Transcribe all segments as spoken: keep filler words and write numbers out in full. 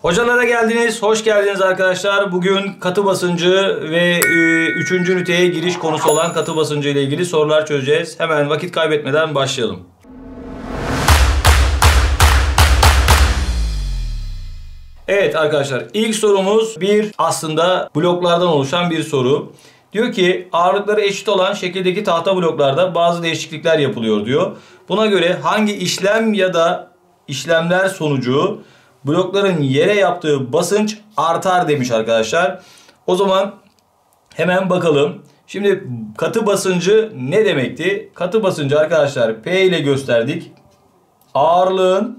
Hocalara geldiniz, hoş geldiniz arkadaşlar. Bugün katı basıncı ve üçüncü üniteye giriş konusu olan katı basıncı ile ilgili sorular çözeceğiz. Hemen vakit kaybetmeden başlayalım. Evet arkadaşlar, ilk sorumuz bir aslında bloklardan oluşan bir soru. Diyor ki ağırlıkları eşit olan şekildeki tahta bloklarda bazı değişiklikler yapılıyor diyor. Buna göre hangi işlem ya da işlemler sonucu blokların yere yaptığı basınç artar demiş arkadaşlar. O zaman hemen bakalım. Şimdi katı basıncı ne demekti? Katı basıncı arkadaşlar P ile gösterdik. Ağırlığın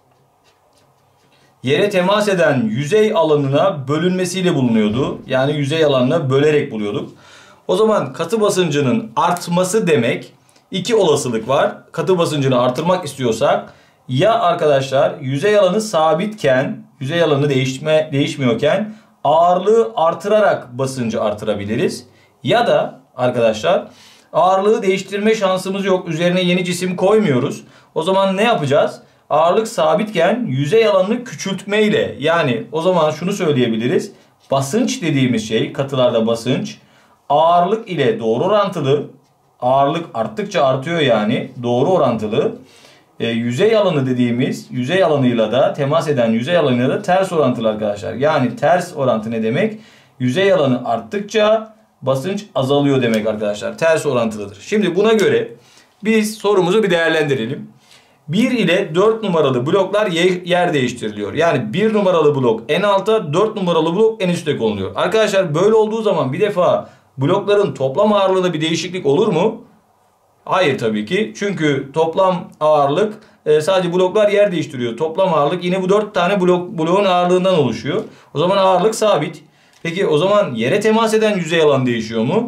yere temas eden yüzey alanına bölünmesiyle bulunuyordu. Yani yüzey alanına bölerek buluyorduk. O zaman katı basıncının artması demek, iki olasılık var. Katı basıncını artırmak istiyorsak ya arkadaşlar yüzey alanı sabitken, yüzey alanı değişme, değişmiyorken ağırlığı artırarak basıncı artırabiliriz. Ya da arkadaşlar ağırlığı değiştirme şansımız yok. Üzerine yeni cisim koymuyoruz. O zaman ne yapacağız? Ağırlık sabitken yüzey alanını küçültmeyle, yani o zaman şunu söyleyebiliriz. Basınç dediğimiz şey, katılarda basınç ağırlık ile doğru orantılı. Ağırlık arttıkça artıyor, yani doğru orantılı. E, yüzey alanı dediğimiz yüzey alanıyla da temas eden yüzey alanıyla da ters orantılı arkadaşlar. Yani ters orantı ne demek? Yüzey alanı arttıkça basınç azalıyor demek arkadaşlar. Ters orantılıdır. Şimdi buna göre biz sorumuzu bir değerlendirelim. bir ile dört numaralı bloklar yer değiştiriliyor. Yani bir numaralı blok en alta, dört numaralı blok en üste konuluyor. Arkadaşlar böyle olduğu zaman bir defa blokların toplam ağırlığında bir değişiklik olur mu? Hayır tabii ki. Çünkü toplam ağırlık sadece bloklar yer değiştiriyor. Toplam ağırlık yine bu dört tane blok, bloğun ağırlığından oluşuyor. O zaman ağırlık sabit. Peki o zaman yere temas eden yüzey alanı değişiyor mu?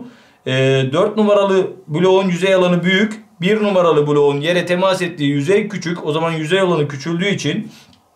dört numaralı bloğun yüzey alanı büyük. bir numaralı bloğun yere temas ettiği yüzey küçük. O zaman yüzey alanı küçüldüğü için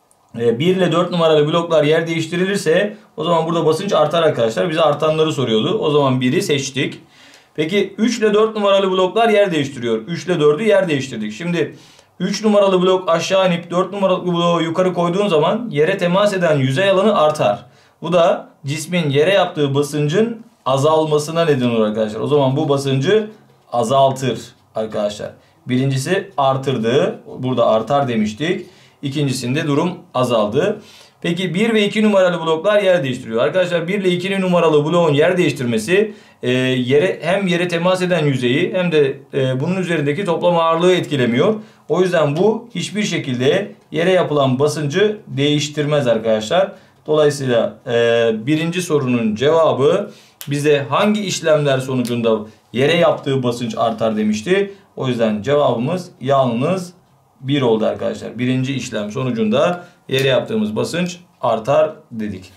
bir ile dört numaralı bloklar yer değiştirilirse o zaman burada basınç artar arkadaşlar. Bize artanları soruyordu. O zaman biri seçtik. Peki üç ile dört numaralı bloklar yer değiştiriyor. üç ile dördü yer değiştirdik. Şimdi üç numaralı blok aşağı inip dört numaralı bloğu yukarı koyduğun zaman yere temas eden yüzey alanı artar. Bu da cismin yere yaptığı basıncın azalmasına neden olur arkadaşlar. O zaman bu basıncı azaltır arkadaşlar. Birincisi artırdı. Burada artar demiştik. İkincisinde durum azaldı. Peki bir ve iki numaralı bloklar yer değiştiriyor. Arkadaşlar bir ile iki numaralı bloğun yer değiştirmesi e, yere hem yere temas eden yüzeyi hem de e, bunun üzerindeki toplam ağırlığı etkilemiyor. O yüzden bu hiçbir şekilde yere yapılan basıncı değiştirmez arkadaşlar. Dolayısıyla e, birinci sorunun cevabı bize hangi işlemler sonucunda yere yaptığı basınç artar demişti. O yüzden cevabımız yalnız bir oldu arkadaşlar. Birinci işlem sonucunda yere yaptığımız basınç artar dedik.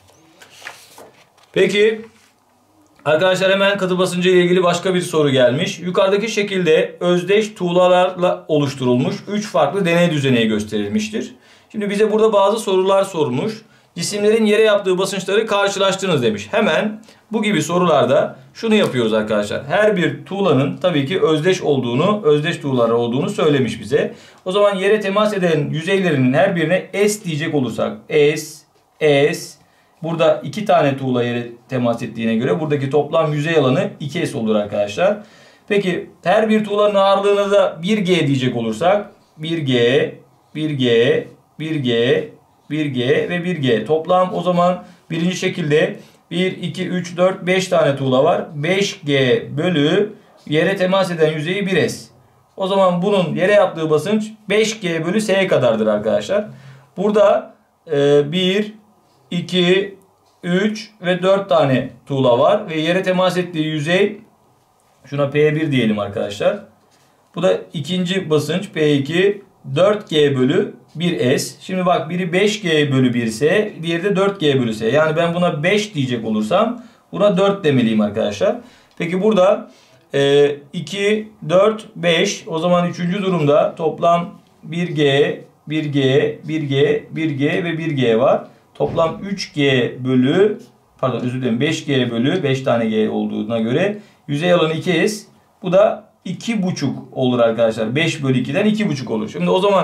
Peki arkadaşlar hemen katı basıncı ile ilgili başka bir soru gelmiş. Yukarıdaki şekilde özdeş tuğlalarla oluşturulmuş üç farklı deney düzeneği gösterilmiştir. Şimdi bize burada bazı sorular sormuş. Cisimlerin yere yaptığı basınçları karşılaştırınız demiş. Hemen bu gibi sorularda şunu yapıyoruz arkadaşlar. Her bir tuğlanın tabii ki özdeş olduğunu, özdeş tuğlalar olduğunu söylemiş bize. O zaman yere temas eden yüzeylerinin her birine S diyecek olursak S, S. Burada iki tane tuğla yere temas ettiğine göre buradaki toplam yüzey alanı iki S olur arkadaşlar. Peki her bir tuğlanın ağırlığına da bir G diyecek olursak bir G, bir G, bir G, bir G ve bir G. Toplam o zaman birinci şekilde bir, iki, üç, dört, beş tane tuğla var. beş G bölü yere temas eden yüzeyi bir S. O zaman bunun yere yaptığı basınç beş G bölü S'ye kadardır arkadaşlar. Burada e, bir, iki, üç ve dört tane tuğla var. Ve yere temas ettiği yüzey, şuna P bir diyelim arkadaşlar. Bu da ikinci basınç P iki, dört G bölü bir S. Şimdi bak biri beş G bölü bir S. Diğeri de dört G bölü S. Yani ben buna beş diyecek olursam buna dört demeliyim arkadaşlar. Peki burada e, iki, dört, beş. O zaman üçüncü durumda toplam bir G, bir G, bir G, bir G ve bir G var. Toplam üç G bölü, pardon özür dilerim beş G bölü beş tane G olduğuna göre yüzey alanı iki S. Bu da iki buçuk olur arkadaşlar. beş bölü iki'den iki buçuk olur. Şimdi o zaman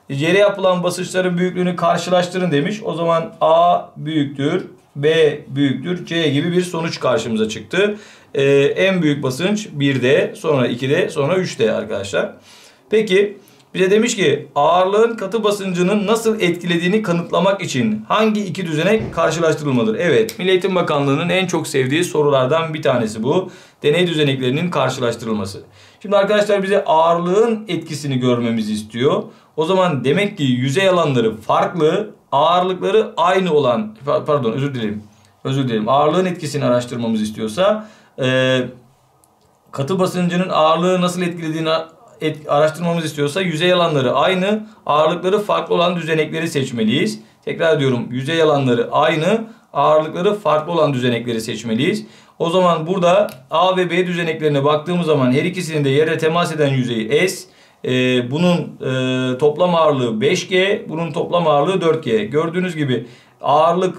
Yere yapılan basınçların büyüklüğünü karşılaştırın demiş. O zaman A büyüktür, B büyüktür, C gibi bir sonuç karşımıza çıktı. Ee, en büyük basınç birde, sonra ikide, sonra üçte arkadaşlar. Peki bize demiş ki ağırlığın katı basıncının nasıl etkilediğini kanıtlamak için hangi iki düzenek karşılaştırılmalıdır? Evet, Milli Eğitim Bakanlığı'nın en çok sevdiği sorulardan bir tanesi bu. Deney düzeneklerinin karşılaştırılması. Şimdi arkadaşlar bize ağırlığın etkisini görmemizi istiyor. O zaman demek ki yüzey alanları farklı, ağırlıkları aynı olan, pardon özür dilerim. Özür dilerim. Ağırlığın etkisini araştırmamızı istiyorsa e, katı basıncının ağırlığı nasıl etkilediğini et, araştırmamızı istiyorsa yüzey alanları aynı, ağırlıkları farklı olan düzenekleri seçmeliyiz. Tekrar diyorum, yüzey alanları aynı, ağırlıkları farklı olan düzenekleri seçmeliyiz. O zaman burada A ve B düzeneklerine baktığımız zaman her ikisinin de yere temas eden yüzeyi S. Ee, bunun e, toplam ağırlığı beş G, bunun toplam ağırlığı dört G. Gördüğünüz gibi ağırlık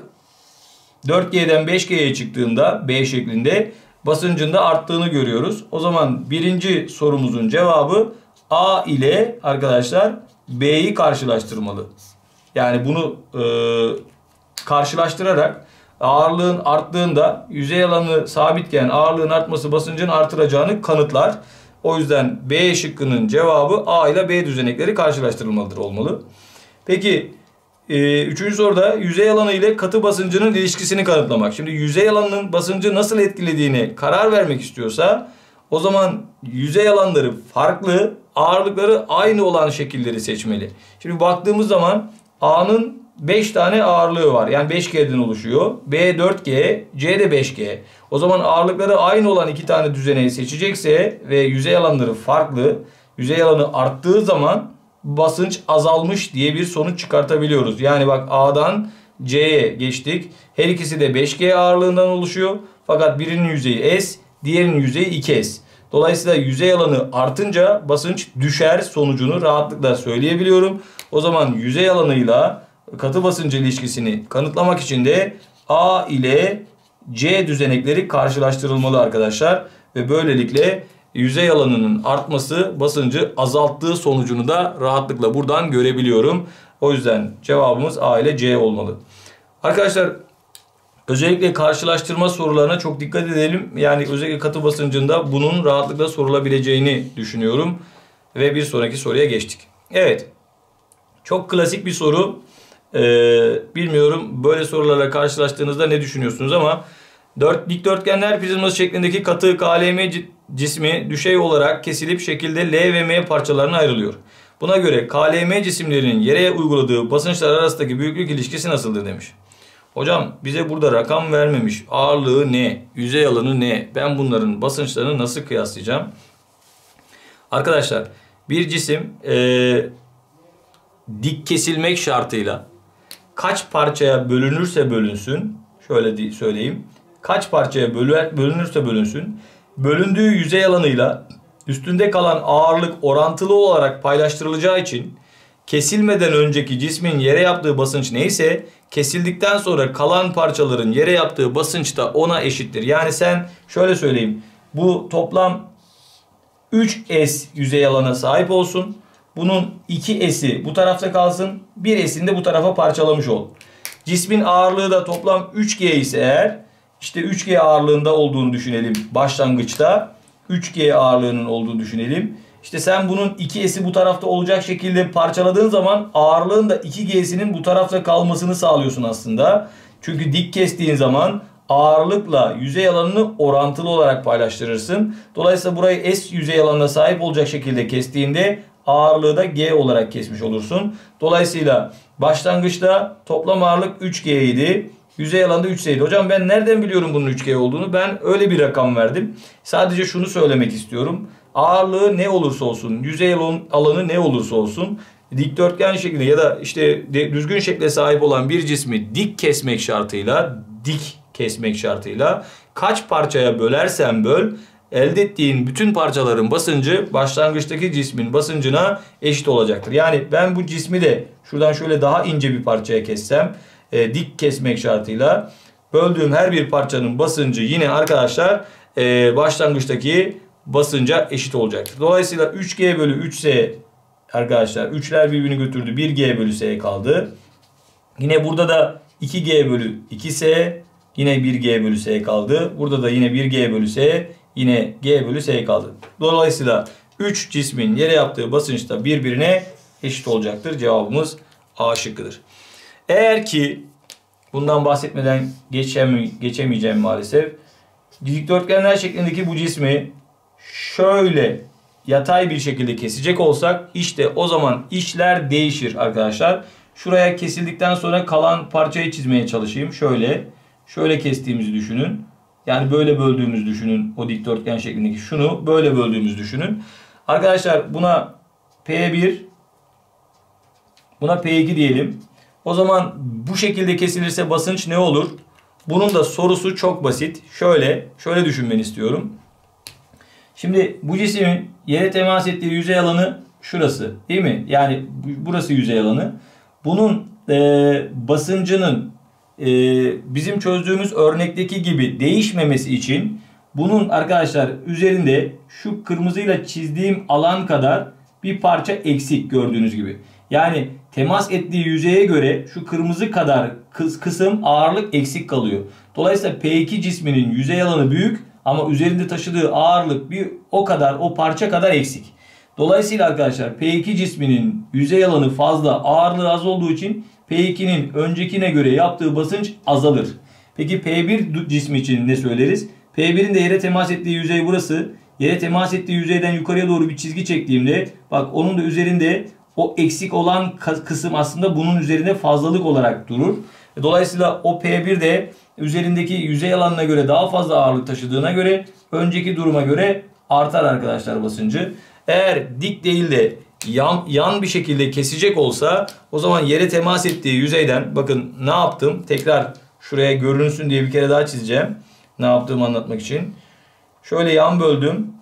dört G'den beş G'ye çıktığında B şeklinde basıncın da arttığını görüyoruz. O zaman birinci sorumuzun cevabı A ile arkadaşlar B'yi karşılaştırmalı. Yani bunu e, karşılaştırarak ağırlığın arttığında yüzey alanı sabitken ağırlığın artması basıncın artıracağını kanıtlar. O yüzden B şıkkının cevabı A ile B düzenekleri karşılaştırılmalıdır olmalı. Peki e, üçüncü soruda yüzey alanı ile katı basıncının ilişkisini kanıtlamak. Şimdi yüzey alanının basıncı nasıl etkilediğini karar vermek istiyorsa o zaman yüzey alanları farklı, ağırlıkları aynı olan şekilleri seçmeli. Şimdi baktığımız zaman A'nın beş tane ağırlığı var. Yani beş G'den oluşuyor. B dört G, C de beş G. O zaman ağırlıkları aynı olan iki tane düzeneyi seçecekse ve yüzey alanları farklı, yüzey alanı arttığı zaman basınç azalmış diye bir sonuç çıkartabiliyoruz. Yani bak A'dan C'ye geçtik. Her ikisi de beş G ağırlığından oluşuyor. Fakat birinin yüzeyi S, diğerinin yüzeyi iki S. Dolayısıyla yüzey alanı artınca basınç düşer sonucunu rahatlıkla söyleyebiliyorum. O zaman yüzey alanıyla katı basıncı ilişkisini kanıtlamak için de A ile C düzenekleri karşılaştırılmalı arkadaşlar. Ve böylelikle yüzey alanının artması basıncı azalttığı sonucunu da rahatlıkla buradan görebiliyorum. O yüzden cevabımız A ile C olmalı. Arkadaşlar özellikle karşılaştırma sorularına çok dikkat edelim. Yani özellikle katı basıncında bunun rahatlıkla sorulabileceğini düşünüyorum. Ve bir sonraki soruya geçtik. Evet. Çok klasik bir soru. Ee, bilmiyorum böyle sorularla karşılaştığınızda ne düşünüyorsunuz ama dört dikdörtgenler prizması şeklindeki katı K L M cismi düşey olarak kesilip şekilde L ve M parçalarına ayrılıyor. Buna göre K L M cisimlerinin yere uyguladığı basınçlar arasındaki büyüklük ilişkisi nasıldır demiş. Hocam bize burada rakam vermemiş. Ağırlığı ne? Yüzey alanı ne? Ben bunların basınçlarını nasıl kıyaslayacağım? Arkadaşlar bir cisim ee, dik kesilmek şartıyla kaç parçaya bölünürse bölünsün, şöyle söyleyeyim, kaç parçaya bölünürse bölünsün, bölündüğü yüzey alanıyla üstünde kalan ağırlık orantılı olarak paylaştırılacağı için kesilmeden önceki cismin yere yaptığı basınç neyse, kesildikten sonra kalan parçaların yere yaptığı basınç da ona eşittir. Yani sen şöyle söyleyeyim, bu toplam üç S yüzey alana sahip olsun. Bunun iki S'i bu tarafta kalsın. bir S'ini de bu tarafa parçalamış ol. Cismin ağırlığı da toplam üç G ise eğer, işte üç G ağırlığında olduğunu düşünelim başlangıçta. üç G ağırlığının olduğunu düşünelim. İşte sen bunun iki S'i bu tarafta olacak şekilde parçaladığın zaman ağırlığın da iki G'sinin bu tarafta kalmasını sağlıyorsun aslında. Çünkü dik kestiğin zaman ağırlıkla yüzey alanını orantılı olarak paylaştırırsın. Dolayısıyla burayı S yüzey alanına sahip olacak şekilde kestiğinde ağırlığı da G olarak kesmiş olursun. Dolayısıyla başlangıçta toplam ağırlık üç G idi. Yüzey alanda üç S'ydi. Hocam ben nereden biliyorum bunun üç G olduğunu? Ben öyle bir rakam verdim. Sadece şunu söylemek istiyorum. Ağırlığı ne olursa olsun, yüzey alanı ne olursa olsun, dikdörtgen şeklinde ya da işte düzgün şekle sahip olan bir cismi dik kesmek şartıyla, dik kesmek şartıyla kaç parçaya bölersen böl, elde ettiğin bütün parçaların basıncı başlangıçtaki cismin basıncına eşit olacaktır. Yani ben bu cismi de şuradan şöyle daha ince bir parçaya kessem, e, dik kesmek şartıyla böldüğüm her bir parçanın basıncı yine arkadaşlar e, başlangıçtaki basınca eşit olacaktır. Dolayısıyla üç G bölü üç S arkadaşlar üçler birbirini götürdü. bir G bölü S kaldı. Yine burada da iki G bölü iki S. Yine bir G bölü S kaldı. Burada da yine bir G bölü S. Yine G bölü S kaldı. Dolayısıyla üç cismin yere yaptığı basınç da birbirine eşit olacaktır. Cevabımız A şıkkıdır. Eğer ki bundan bahsetmeden geçem geçemeyeceğim maalesef. Dikdörtgenler şeklindeki bu cismi şöyle yatay bir şekilde kesecek olsak işte o zaman işler değişir arkadaşlar. Şuraya kesildikten sonra kalan parçayı çizmeye çalışayım. Şöyle, şöyle kestiğimizi düşünün. Yani böyle böldüğümüzü düşünün. O dikdörtgen şeklindeki şunu böyle böldüğümüzü düşünün. Arkadaşlar buna P bir, buna P iki diyelim. O zaman bu şekilde kesilirse basınç ne olur? Bunun da sorusu çok basit. Şöyle, şöyle düşünmeni istiyorum. Şimdi bu cismin yere temas ettiği yüzey alanı şurası, değil mi? Yani burası yüzey alanı. Bunun e, basıncının e, bizim çözdüğümüz örnekteki gibi değişmemesi için bunun arkadaşlar üzerinde şu kırmızıyla çizdiğim alan kadar bir parça eksik gördüğünüz gibi. Yani temas ettiği yüzeye göre şu kırmızı kadar kısım ağırlık eksik kalıyor. Dolayısıyla P iki cisminin yüzey alanı büyük ama üzerinde taşıdığı ağırlık bir o kadar, o parça kadar eksik. Dolayısıyla arkadaşlar P iki cisminin yüzey alanı fazla, ağırlığı az olduğu için P ikinin öncekine göre yaptığı basınç azalır. Peki P bir cismi için ne söyleriz? P birin de yere temas ettiği yüzey burası. Yere temas ettiği yüzeyden yukarıya doğru bir çizgi çektiğimde bak onun da üzerinde o eksik olan kısım aslında bunun üzerinde fazlalık olarak durur. Dolayısıyla o P bir de üzerindeki yüzey alanına göre daha fazla ağırlık taşıdığına göre önceki duruma göre artar arkadaşlar basıncı. Eğer dik değil de yan, yan bir şekilde kesecek olsa o zaman yere temas ettiği yüzeyden bakın ne yaptım? Tekrar şuraya görünsün diye bir kere daha çizeceğim. Ne yaptığımı anlatmak için. Şöyle yan böldüm.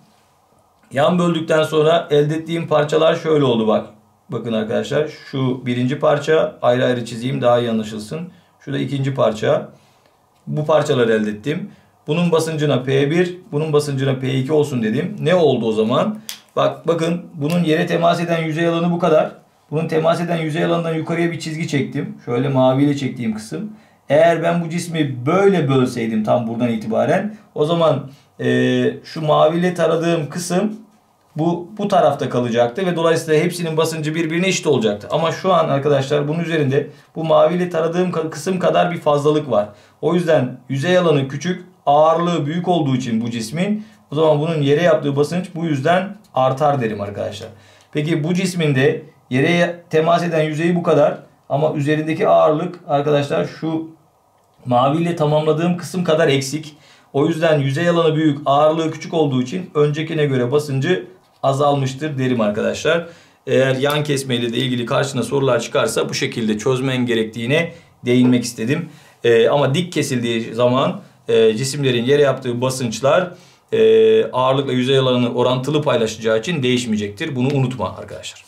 Yan böldükten sonra elde ettiğim parçalar şöyle oldu bak. Bakın arkadaşlar şu birinci parça ayrı ayrı çizeyim daha iyi anlaşılsın. Şurada ikinci parça. Bu parçaları elde ettim. Bunun basıncına P bir, bunun basıncına P iki olsun dedim. Ne oldu o zaman? Bak bakın bunun yere temas eden yüzey alanı bu kadar. Bunun temas eden yüzey alanından yukarıya bir çizgi çektim. Şöyle maviyle çektiğim kısım. Eğer ben bu cismi böyle bölseydim tam buradan itibaren o zaman e, şu maviyle taradığım kısım bu bu tarafta kalacaktı ve dolayısıyla hepsinin basıncı birbirine eşit olacaktı. Ama şu an arkadaşlar bunun üzerinde bu maviyle taradığım kısım kadar bir fazlalık var. O yüzden yüzey alanı küçük, ağırlığı büyük olduğu için bu cismin o zaman bunun yere yaptığı basınç bu yüzden artar derim arkadaşlar. Peki bu cismin de yere temas eden yüzeyi bu kadar ama üzerindeki ağırlık arkadaşlar şu maviyle tamamladığım kısım kadar eksik. O yüzden yüzey alanı büyük, ağırlığı küçük olduğu için öncekine göre basıncı azalmıştır derim arkadaşlar. Eğer yan kesmeyle de ilgili karşına sorular çıkarsa bu şekilde çözmen gerektiğine değinmek istedim. Ee, ama dik kesildiği zaman e, cisimlerin yere yaptığı basınçlar e, ağırlıkla yüzey alanını orantılı paylaşacağı için değişmeyecektir. Bunu unutma arkadaşlar.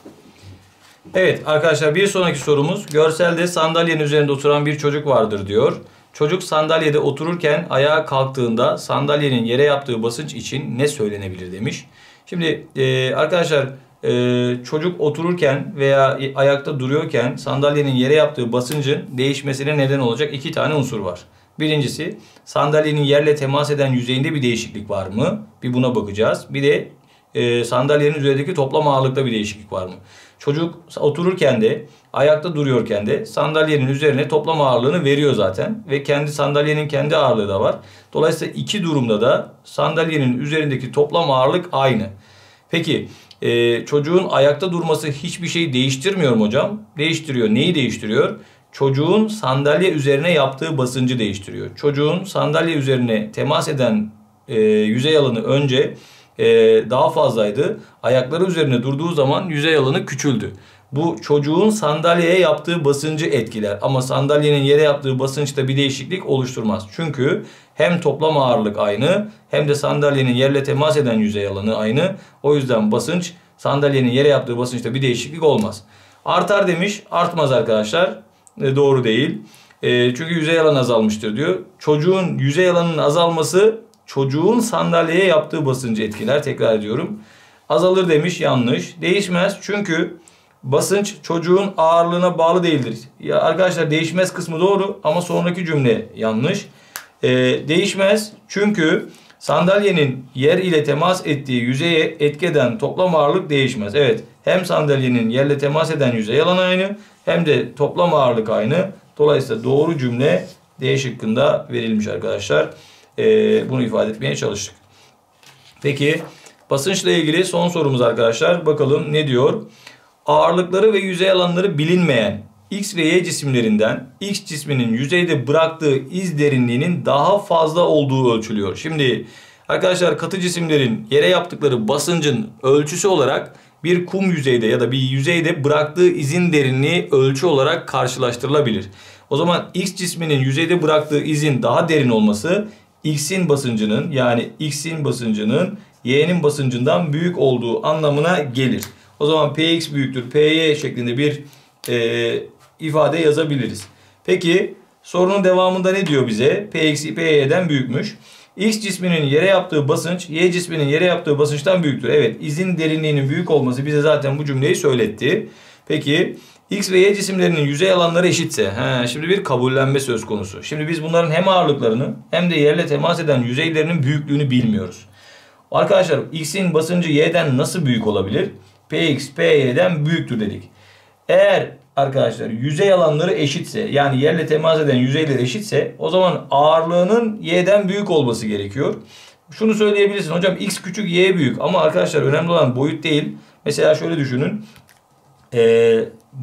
Evet arkadaşlar bir sonraki sorumuz görselde sandalyenin üzerinde oturan bir çocuk vardır diyor. Çocuk sandalyede otururken ayağa kalktığında sandalyenin yere yaptığı basınç için ne söylenebilir demiş. Şimdi e, arkadaşlar e, çocuk otururken veya ayakta duruyorken sandalyenin yere yaptığı basıncın değişmesine neden olacak iki tane unsur var. Birincisi sandalyenin yerle temas eden yüzeyinde bir değişiklik var mı? Bir buna bakacağız. Bir de e, sandalyenin üzerindeki toplam ağırlıkta bir değişiklik var mı? Çocuk otururken de ayakta duruyorken de sandalyenin üzerine toplam ağırlığını veriyor zaten. Ve kendi sandalyenin kendi ağırlığı da var. Dolayısıyla iki durumda da sandalyenin üzerindeki toplam ağırlık aynı. Peki e, çocuğun ayakta durması hiçbir şey değiştirmiyor mu hocam? Değiştiriyor. Neyi değiştiriyor? Çocuğun sandalye üzerine yaptığı basıncı değiştiriyor. Çocuğun sandalye üzerine temas eden e, yüzey alanı önce e, daha fazlaydı. Ayakları üzerine durduğu zaman yüzey alanı küçüldü. Bu çocuğun sandalyeye yaptığı basıncı etkiler. Ama sandalyenin yere yaptığı basınçta bir değişiklik oluşturmaz. Çünkü hem toplam ağırlık aynı hem de sandalyenin yerle temas eden yüzey alanı aynı. O yüzden basınç sandalyenin yere yaptığı basınçta bir değişiklik olmaz. Artar demiş. Artmaz arkadaşlar. E, doğru değil. E, çünkü yüzey alanı azalmıştır diyor. Çocuğun yüzey alanının azalması çocuğun sandalyeye yaptığı basıncı etkiler. Tekrar ediyorum. Azalır demiş, yanlış. Değişmez çünkü basınç çocuğun ağırlığına bağlı değildir. Ya arkadaşlar değişmez kısmı doğru ama sonraki cümle yanlış. Ee, değişmez çünkü sandalyenin yer ile temas ettiği yüzeye etki eden toplam ağırlık değişmez. Evet, hem sandalyenin yerle temas eden yüzey alanı aynı hem de toplam ağırlık aynı. Dolayısıyla doğru cümle D şıkkında verilmiş arkadaşlar. Ee, bunu ifade etmeye çalıştık. Peki basınçla ilgili son sorumuz arkadaşlar. Bakalım ne diyor? Ağırlıkları ve yüzey alanları bilinmeyen X ve Y cisimlerinden X cisminin yüzeyde bıraktığı iz derinliğinin daha fazla olduğu ölçülüyor. Şimdi arkadaşlar katı cisimlerin yere yaptıkları basıncın ölçüsü olarak bir kum yüzeyde ya da bir yüzeyde bıraktığı izin derinliği ölçü olarak karşılaştırılabilir. O zaman X cisminin yüzeyde bıraktığı izin daha derin olması X'in basıncının yani X'in basıncının Y'nin basıncından büyük olduğu anlamına gelir. O zaman Px büyüktür Py şeklinde bir e, ifade yazabiliriz. Peki sorunun devamında ne diyor bize? Px Py'den büyükmüş. X cisminin yere yaptığı basınç Y cisminin yere yaptığı basınçtan büyüktür. Evet, izin derinliğinin büyük olması bize zaten bu cümleyi söyletti. Peki X ve Y cisimlerinin yüzey alanları eşitse, he, şimdi bir kabullenme söz konusu. Şimdi biz bunların hem ağırlıklarını hem de yerle temas eden yüzeylerinin büyüklüğünü bilmiyoruz. Arkadaşlar X'in basıncı Y'den nasıl büyük olabilir? Px Py'den büyüktür dedik. Eğer arkadaşlar yüzey alanları eşitse yani yerle temas eden yüzeyler eşitse o zaman ağırlığının Y'den büyük olması gerekiyor. Şunu söyleyebilirsin hocam X küçük Y büyük ama arkadaşlar önemli olan boyut değil. Mesela şöyle düşünün. Ee,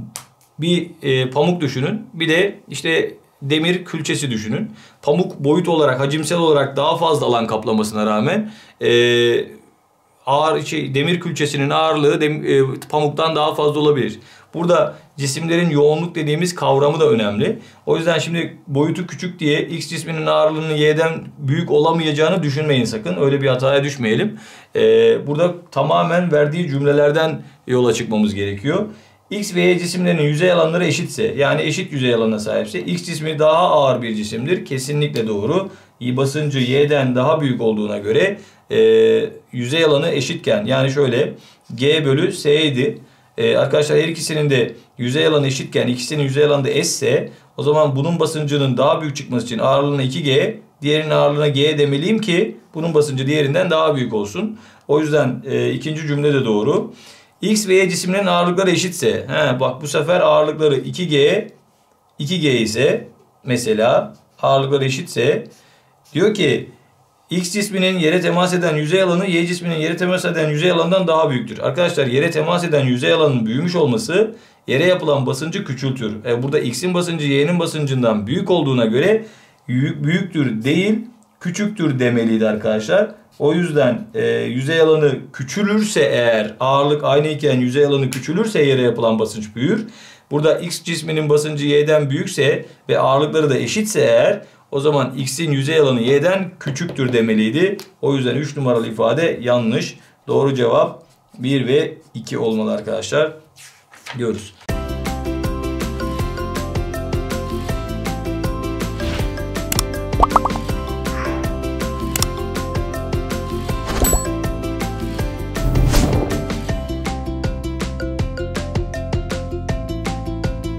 bir e, pamuk düşünün. Bir de işte demir külçesi düşünün. Pamuk boyut olarak hacimsel olarak daha fazla alan kaplamasına rağmen e, ağır şey, demir külçesinin ağırlığı dem, e, pamuktan daha fazla olabilir. Burada cisimlerin yoğunluk dediğimiz kavramı da önemli. O yüzden şimdi boyutu küçük diye X cisminin ağırlığının Y'den büyük olamayacağını düşünmeyin sakın. Öyle bir hataya düşmeyelim. Ee, burada tamamen verdiği cümlelerden yola çıkmamız gerekiyor. X ve Y cisimlerinin yüzey alanları eşitse yani eşit yüzey alanına sahipse X cismi daha ağır bir cisimdir. Kesinlikle doğru. Basıncı Y'den daha büyük olduğuna göre e, yüzey alanı eşitken yani şöyle G bölü S idi. Ee, arkadaşlar her ikisinin de yüzey alanı eşitken ikisinin yüzey alanı da S ise o zaman bunun basıncının daha büyük çıkması için ağırlığına iki G diğerinin ağırlığına G demeliyim ki bunun basıncı diğerinden daha büyük olsun. O yüzden e, ikinci cümle de doğru. X ve Y cisimlerin ağırlıkları eşitse he, bak bu sefer ağırlıkları iki G iki G ise mesela ağırlıkları eşitse diyor ki X cisminin yere temas eden yüzey alanı Y cisminin yere temas eden yüzey alanından daha büyüktür. Arkadaşlar yere temas eden yüzey alanının büyümüş olması yere yapılan basıncı küçültür. E burada X'in basıncı Y'nin basıncından büyük olduğuna göre büyüktür değil küçüktür demeliydi arkadaşlar. O yüzden e, yüzey alanı küçülürse eğer ağırlık aynı iken yüzey alanı küçülürse yere yapılan basınç büyür. Burada X cisminin basıncı Y'den büyükse ve ağırlıkları da eşitse eğer o zaman X'in yüzey alanı Y'den küçüktür demeliydi. O yüzden üç numaralı ifade yanlış. Doğru cevap bir ve iki olmalı arkadaşlar diyoruz.